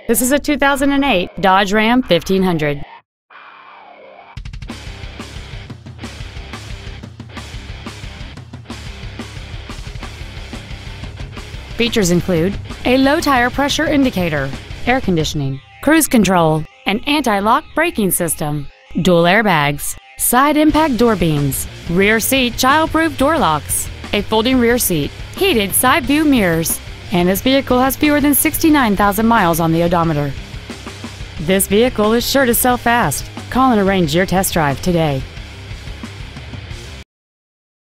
This is a 2008 Dodge Ram 1500. Features include a low tire pressure indicator, air conditioning, cruise control, an anti-lock braking system, dual airbags, side impact door beams, rear seat child-proof door locks, a folding rear seat, heated side view mirrors, and this vehicle has fewer than 69,000 miles on the odometer. This vehicle is sure to sell fast. Call and arrange your test drive today.